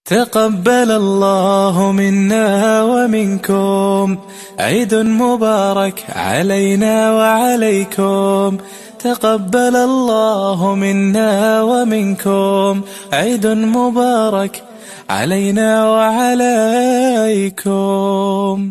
تقبل الله منا ومنكم، عيد مبارك علينا وعليكم. تقبل الله منا ومنكم، عيد مبارك علينا وعليكم.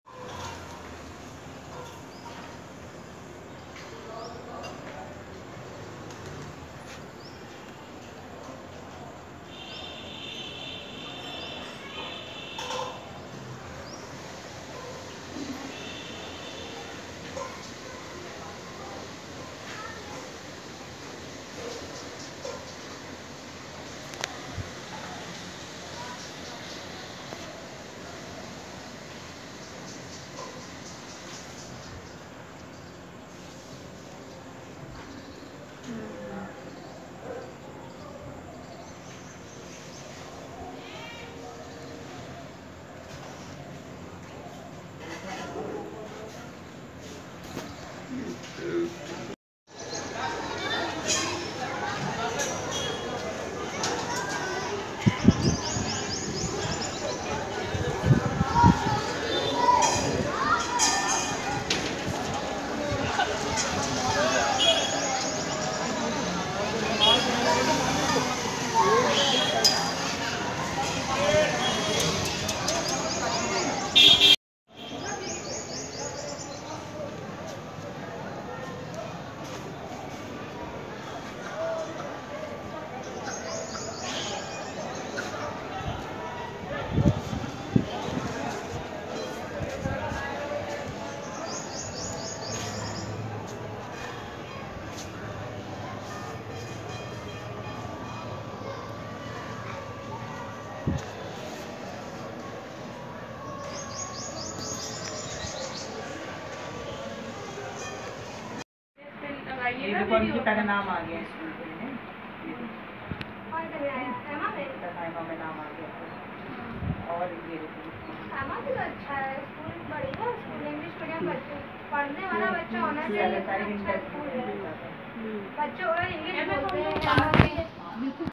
ये देखो उनकी तरह नाम आ गया स्कूल के लिए। में नाम आ गया। और ये देखो अच्छा है, स्कूल बढ़िया स्कूल, इंग्लिश मीडियम बच्चे पढ़ने वाला बच्चा होना चाहिए। अच्छा स्कूल है, बच्चे इंग्लिश बोलते हैं।